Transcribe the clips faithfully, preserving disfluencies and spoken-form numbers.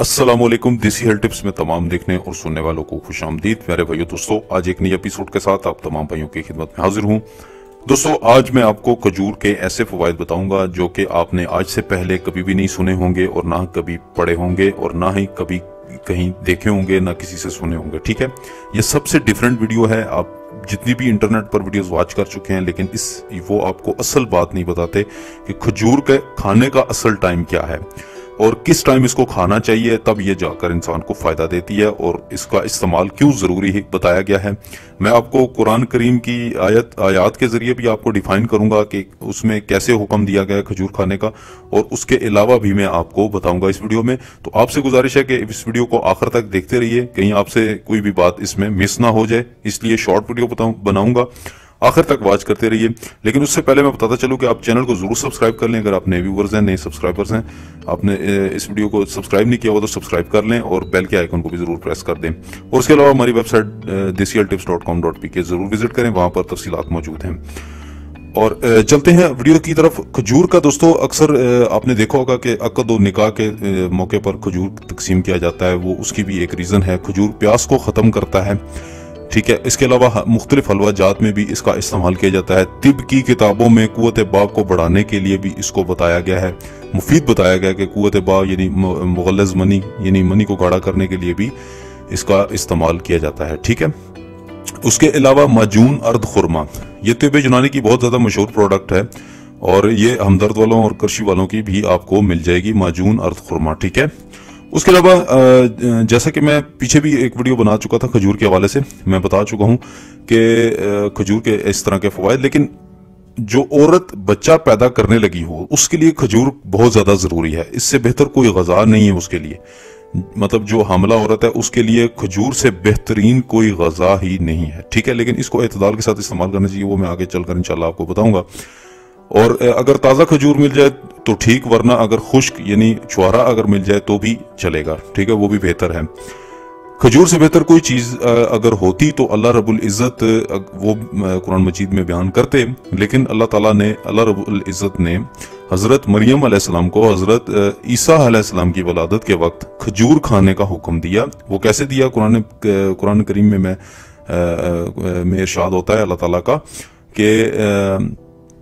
अस्सलामुअलैकुम। देसी health tips में तमाम देखने और सुनने वालों को खुशामदीद। प्यारे भाइयों दोस्तों, आज एक नई एपिसोड के साथ आप तमाम भाइयों की खिदमत में हाजिर हूं। दोस्तों, आज मैं आपको खजूर के ऐसे फवायद बताऊंगा जो कि आपने आज से पहले कभी भी नहीं सुने होंगे और ना कभी पढ़े होंगे और ना ही कभी कहीं देखे होंगे, ना किसी से सुने होंगे। ठीक है, ये सबसे डिफरेंट वीडियो है। आप जितनी भी इंटरनेट पर वीडियोस वॉच कर चुके हैं, लेकिन इस वो आपको असल बात नहीं बताते कि खजूर के खाने का असल टाइम क्या है और किस टाइम इसको खाना चाहिए, तब ये जाकर इंसान को फायदा देती है और इसका इस्तेमाल क्यों जरूरी है बताया गया है। मैं आपको कुरान करीम की आयत आयात के जरिए भी आपको डिफाइन करूंगा कि उसमें कैसे हुक्म दिया गया है खजूर खाने का, और उसके अलावा भी मैं आपको बताऊंगा इस वीडियो में। तो आपसे गुजारिश है कि इस वीडियो को आखिर तक देखते रहिए, कहीं आपसे कोई भी बात इसमें मिस ना हो जाए, इसलिए शॉर्ट वीडियो बनाऊंगा, आखिर तक वॉच करते रहिए। लेकिन उससे पहले मैं बताता चलूं कि आप चैनल को जरूर सब्सक्राइब कर लें। अगर आप नए व्यूवर्स हैं, नए सब्सक्राइबर्स हैं, आपने इस वीडियो को सब्सक्राइब नहीं किया हुआ तो सब्सक्राइब कर लें और बेल के आइकन को भी जरूर प्रेस कर दें। और उसके अलावा हमारी website desi health tips dot com dot P K जरूर विजिट करें, वहां पर तफसीलात मौजूद हैं। और चलते हैं वीडियो की तरफ। खजूर का दोस्तों अक्सर आपने देखा होगा कि अक़द और निकाह के मौके पर खजूर तकसीम किया जाता है। वो उसकी भी एक रीजन है, खजूर प्यास को खत्म करता है। ठीक है, इसके अलावा मुख्तलिफ हलवा जात में भी इसका इस्तेमाल किया जाता है। तिब की किताबों में कुव्वत बा को बढ़ाने के लिए भी इसको बताया गया है, मुफीद बताया गया कि कुव्वत बा यानी मुगल्लज़ मनी यानी मनी को गाढ़ा करने के लिए भी इसका इस्तेमाल किया जाता है। ठीक है, उसके अलावा माजून अर्द खुरमा, ये तिब यूनानी की बहुत ज्यादा मशहूर प्रोडक्ट है और ये हमदर्द वालों और कृषि वालों की भी आपको मिल जाएगी, माजून अर्द खुरमा। ठीक है, उसके अलावा जैसा कि मैं पीछे भी एक वीडियो बना चुका था खजूर के हवाले से, मैं बता चुका हूं कि खजूर के इस तरह के फवायद, लेकिन जो औरत बच्चा पैदा करने लगी हो उसके लिए खजूर बहुत ज्यादा जरूरी है। इससे बेहतर कोई गजा नहीं है उसके लिए, मतलब जो हामला औरत है उसके लिए खजूर से बेहतरीन कोई गजा ही नहीं है। ठीक है, लेकिन इसको एतदाल के साथ इस्तेमाल करना चाहिए, वो मैं आगे चलकर इंशाल्लाह आपको बताऊंगा। और अगर ताज़ा खजूर मिल जाए तो ठीक, वरना अगर खुश्क यानी छुहारा अगर मिल जाए तो भी चलेगा। ठीक है, वो भी बेहतर है। खजूर से बेहतर कोई चीज अगर होती तो अल्लाह रब्बुल इज़्ज़त वो कुरान मजीद में बयान करते, लेकिन अल्लाह ताला ने अल्लाह रब्बुल इज़्ज़त ने हजरत मरियम अलैहिस्सलाम को हजरत ईसा अलैहिस्सलाम की वलादत के वक्त खजूर खाने का हुक्म दिया। वो कैसे दिया, कुरान कुरान करीम में मैं में इरशाद होता है अल्लाह ताला का कि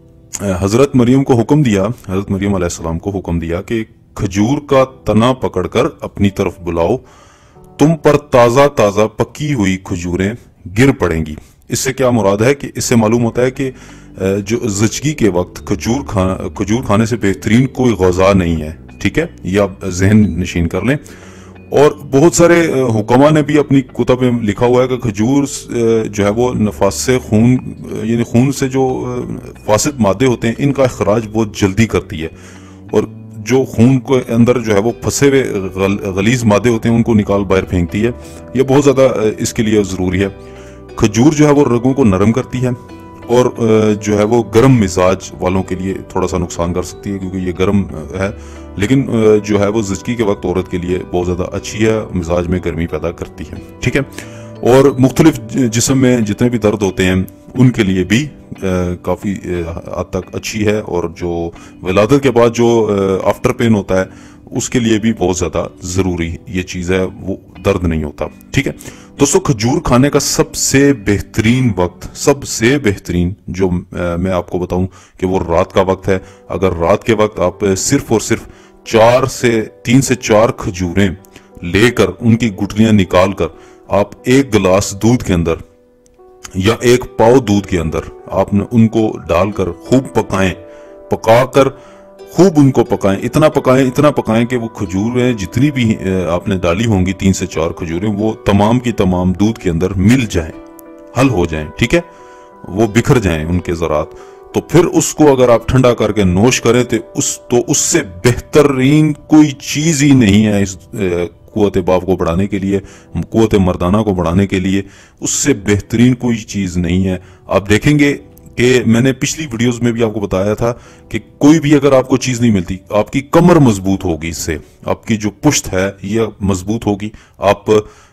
हजरत मरियम को हुक्म दिया, हजरत मरियम अलैहिस्सलाम को हुक्म दिया कि खजूर का तना पकड़कर अपनी तरफ बुलाओ, तुम पर ताजा ताजा पकी हुई खजूरें गिर पड़ेंगी। इससे क्या मुराद है कि इससे मालूम होता है कि जो ज़िचगी के वक्त खजूर खा खजूर खाने से बेहतरीन कोई गज़ा नहीं है। ठीक है, ये आप जहन नशीन कर लें। और बहुत सारे हुक्मा ने भी अपनी कुतब में लिखा हुआ है कि खजूर जो है वो नफासे खून यानी खून से जो फासिद मादे होते हैं इनका अखराज बहुत जल्दी करती है, और जो खून के अंदर जो है वो फंसे हुए गल, गलीज मादे होते हैं उनको निकाल बाहर फेंकती है। ये बहुत ज़्यादा इसके लिए ज़रूरी है। खजूर जो है वो रगों को नरम करती है और जो है वो गर्म मिजाज वालों के लिए थोड़ा सा नुकसान कर सकती है, क्योंकि ये गर्म है, लेकिन जो है वो ज़िचगी के वक्त औरत के लिए बहुत ज़्यादा अच्छी है, मिजाज में गर्मी पैदा करती है। ठीक है, और मुख्तलिफ जिस्म में जितने भी दर्द होते हैं उनके लिए भी काफ़ी हद तक अच्छी है, और जो विलादत के बाद जो आफ्टर पेन होता है उसके लिए भी बहुत ज़्यादा ज़रूरी ये चीज़ है, वो दर्द नहीं होता। ठीक है दोस्तों, खजूर खाने का सबसे बेहतरीन वक्त, सबसे बेहतरीन जो आ, मैं आपको बताऊं कि वो रात का वक्त है। अगर रात के वक्त आप सिर्फ और सिर्फ चार से तीन से चार खजूरें लेकर उनकी गुठलियां निकाल कर आप एक गिलास दूध के अंदर या एक पाव दूध के अंदर आपने उनको डालकर खूब पकाएं, पकाकर खूब उनको पकाएं, इतना पकाएं इतना पकाएं कि वो खजूरें जितनी भी आपने डाली होंगी, तीन से चार खजूरें, वो तमाम की तमाम दूध के अंदर मिल जाएं, हल हो जाएं। ठीक है, वो बिखर जाएं उनके ज़रात। तो फिर उसको अगर आप ठंडा करके नोश करें तो उस तो उससे बेहतरीन कोई चीज ही नहीं है इस कुव्वत बाप को बढ़ाने के लिए, कुव्वत मर्दाना को बढ़ाने के लिए, उससे बेहतरीन कोई चीज नहीं है। आप देखेंगे कि मैंने पिछली वीडियोस में भी आपको बताया था कि कोई भी अगर आपको चीज नहीं मिलती, आपकी कमर मजबूत होगी, इससे आपकी जो पुश्त है ये मजबूत होगी, आप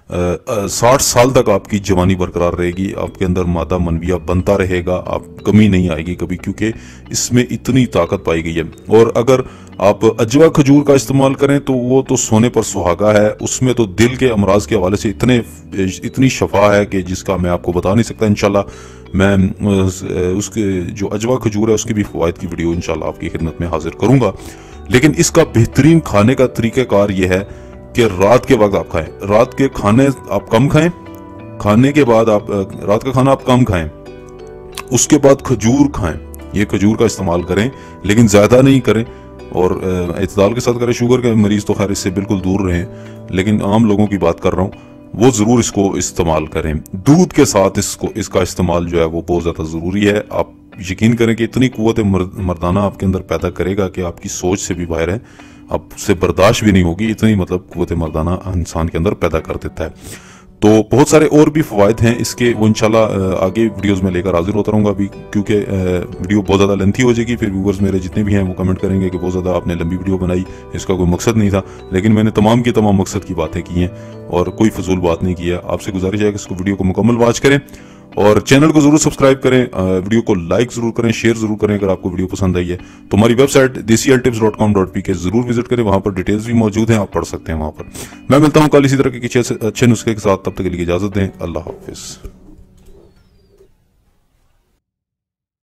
साठ साल तक आपकी जवानी बरकरार रहेगी, आपके अंदर मादा मनविया बनता रहेगा, आप कमी नहीं आएगी कभी, क्योंकि इसमें इतनी ताकत पाई गई है। और अगर आप अजवा खजूर का इस्तेमाल करें तो वो तो सोने पर सुहागा है, उसमें तो दिल के अमराज के हवाले से इतने इतनी शफा है कि जिसका मैं आपको बता नहीं सकता। इंशाल्लाह मैं उसके जो अजवा खजूर है उसकी भी फवायद की वीडियो इंशाल्लाह आपकी खिदमत में हाजिर करूंगा। लेकिन इसका बेहतरीन खाने का तरीक़ाकार यह है कि रात के वक्त आप खाएं, रात के खाने आप कम खाएं, खाने के बाद आप रात का खाना आप कम खाएं, उसके बाद खजूर खाएं। ये खजूर का इस्तेमाल करें लेकिन ज़्यादा नहीं करें और इत्दाल के साथ करें। शुगर के मरीज तो खैर इससे बिल्कुल दूर रहें, लेकिन आम लोगों की बात कर रहा हूँ, वो ज़रूर इसको इस्तेमाल करें। दूध के साथ इसको इसका इस्तेमाल जो है वो बहुत ज़्यादा ज़रूरी है। आप यकीन करें कि इतनी कुव्वत मर्दाना आपके अंदर पैदा करेगा कि आपकी सोच से भी बाहर है, आपसे बर्दाश्त भी नहीं होगी, इतनी मतलब कुव्वत मर्दाना इंसान के अंदर पैदा कर देता है। तो बहुत सारे और भी फ़वाइद हैं इसके, वो इंशाल्लाह आगे वीडियोस में लेकर हाजिर होता रहूँगा अभी, क्योंकि वीडियो बहुत ज़्यादा लेंथी हो जाएगी। फिर व्यूवर्स मेरे जितने भी हैं वो कमेंट करेंगे कि बहुत ज़्यादा आपने लंबी वीडियो बनाई, इसका कोई मकसद नहीं था। लेकिन मैंने तमाम की तमाम मकसद की बातें की हैं और कोई फजूल बात नहीं की है। आपसे गुजारिश है कि इसको वीडियो को मुकम्मल वॉच करें और चैनल को जरूर सब्सक्राइब करें, वीडियो को लाइक जरूर करें, शेयर जरूर करें अगर आपको वीडियो पसंद आई है। तो हमारी website desi health tips dot com dot P K जरूर विजिट करें, वहां पर डिटेल्स भी मौजूद हैं, आप पढ़ सकते हैं वहां पर। मैं मिलता हूं कल इसी तरह के किसी अच्छे नुस्खे के साथ, तब तक के लिए इजाजत दें। अल्लाह हाफिज।